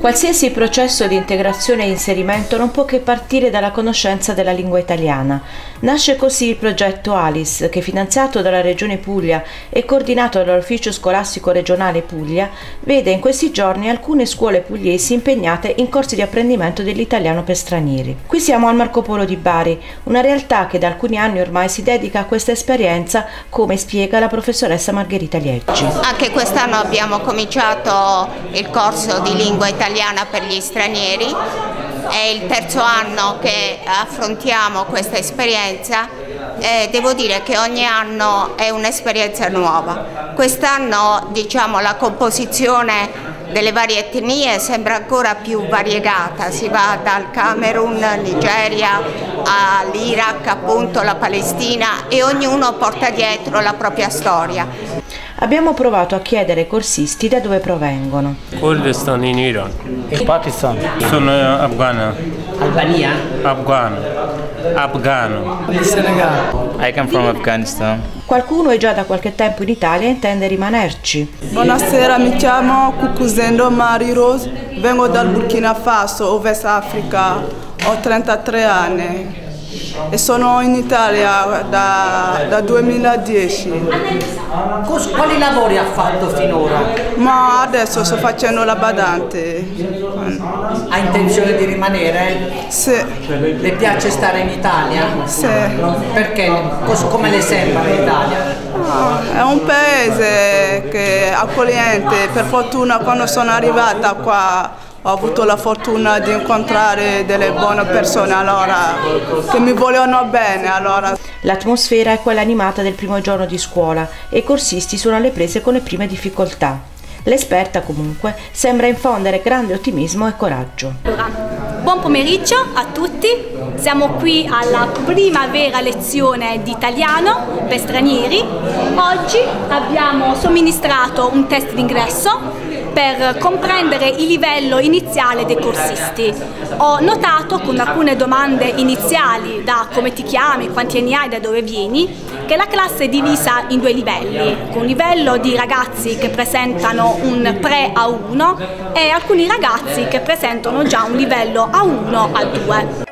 Qualsiasi processo di integrazione e inserimento non può che partire dalla conoscenza della lingua italiana. Nasce così il progetto ALIS, che finanziato dalla Regione Puglia e coordinato dall'Ufficio Scolastico Regionale Puglia, vede in questi giorni alcune scuole pugliesi impegnate in corsi di apprendimento dell'italiano per stranieri. Qui siamo al Marco Polo di Bari, una realtà che da alcuni anni ormai si dedica a questa esperienza, come spiega la professoressa Margherita Lieggi. Anche quest'anno abbiamo cominciato il corso di lingua italiana per gli stranieri, è il terzo anno che affrontiamo questa esperienza e devo dire che ogni anno è un'esperienza nuova. Quest'anno la composizione delle varie etnie sembra ancora più variegata, si va dal Camerun, Nigeria, all'Iraq, appunto la Palestina, e ognuno porta dietro la propria storia. Abbiamo provato a chiedere ai corsisti da dove provengono. Kurdistan in Iran. Pakistan. Sono afghana. Albania. Afghano. Senegal. I come from Afghanistan. Qualcuno è già da qualche tempo in Italia e intende rimanerci. Buonasera, mi chiamo Cucuzendo Mari Rose, vengo dal Burkina Faso, West Africa, ho 33 anni e sono in Italia da 2010. Quali lavori ha fatto finora? Ma adesso sto facendo la badante. Ha intenzione di rimanere? Sì. Le piace stare in Italia? Sì. Perché? Come le sembra l'Italia? È un paese che è accogliente, per fortuna quando sono arrivata qua ho avuto la fortuna di incontrare delle buone persone che mi vogliono bene. L'atmosfera è quella animata del primo giorno di scuola e i corsisti sono alle prese con le prime difficoltà. L'esperta comunque sembra infondere grande ottimismo e coraggio. Buon pomeriggio a tutti, siamo qui alla prima vera lezione di italiano per stranieri. Oggi abbiamo somministrato un test d'ingresso per comprendere il livello iniziale dei corsisti. Ho notato con alcune domande iniziali, da come ti chiami, quanti anni hai, da dove vieni, che la classe è divisa in due livelli, un livello di ragazzi che presentano un pre-A1 e alcuni ragazzi che presentano già un livello A1-A2.